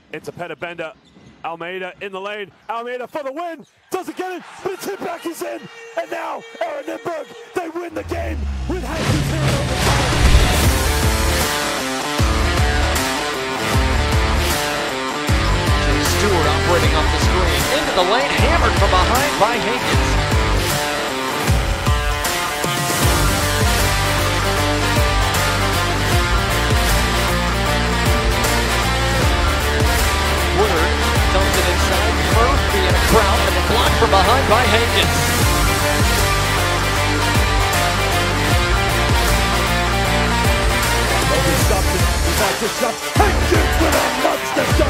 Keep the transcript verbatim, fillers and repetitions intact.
It's a Petabenda. Almeida in the lane. Almeida for the win. Doesn't get it, but it's hit back. He's in. And now, Aaron Nimberg, they win the game with Hankins here on the top. Stewart operating off the screen. Into the lane. Hammered from behind by Hankins. Dumps it inside, Murphy in a crowd, and a block from behind by Hankins. He stopped it, he backed it up. Hankins with a monster shot.